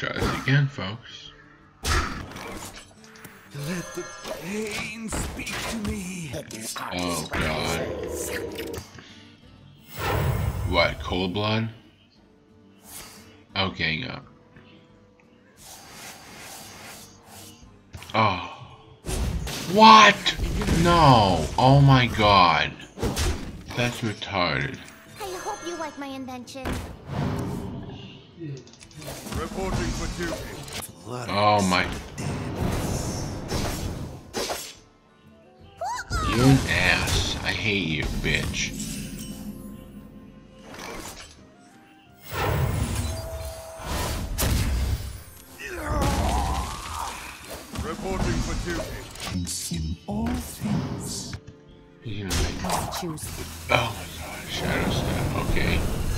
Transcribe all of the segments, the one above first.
try this again, folks. Let the pain speak to me. Oh god. What, cold blood? Oh, gang up. Oh. What? No. Oh my god. That's retarded. I hope you like my invention. Reporting for duty. Oh my. You an ass. I hate you, bitch. Reporting for duty. In all things. You're gonna make... Choose. Oh my god, shadow step. Okay.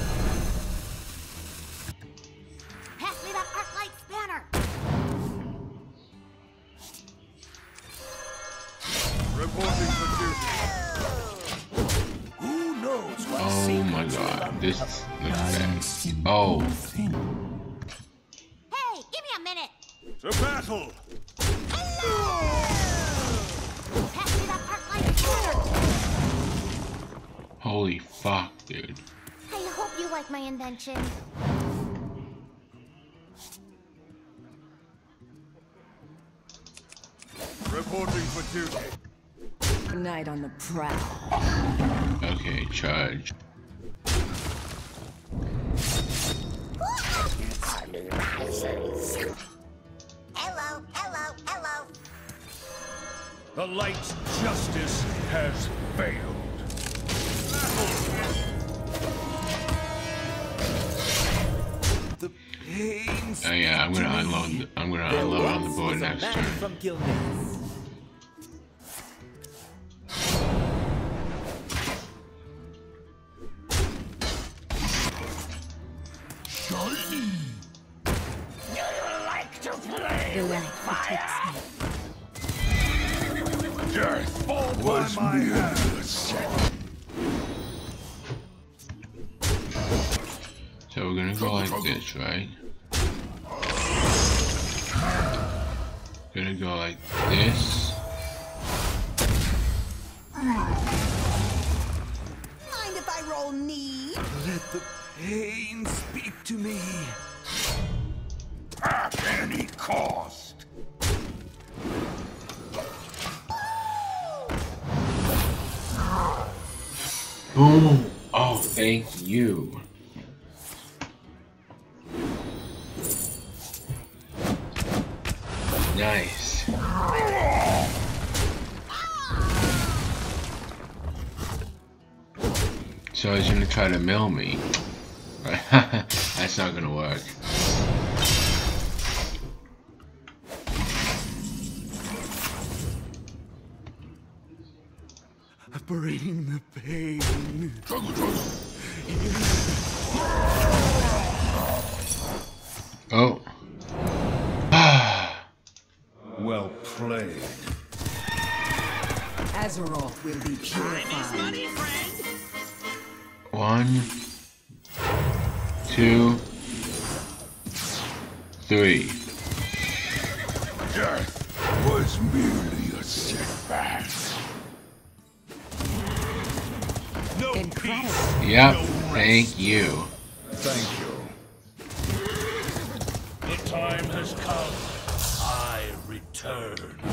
Pass me that arc light spanner. Reporting for duty. Who knows what Oh my god, this looks bad. Oh. Hey, give me a minute. To battle. Pass me that arc light spanner. Holy fuck, dude. I hope you like my invention. Reporting for duty. Night on the prowl. Okay, charge. Hello, hello, hello. The light's justice has failed. The pain. Oh yeah, I'm gonna unload. I'm gonna unload on the board next turn. Shiny. You like to play? The light protects me. Death fall by my hands. So we're gonna go like this, right? Gonna go like this. Mind if I roll knee? Let the pain speak to me. At any cost. Boom! Oh, thank you. Nice. So he's gonna try to mill me. That's not gonna work. Bring the pain. Oh. Well played. Azeroth will be purified. 1, 2, 3. Death was merely a setback. No Incredible. peace. Yep, No thank rest. you. Thank you. The time has come. I return.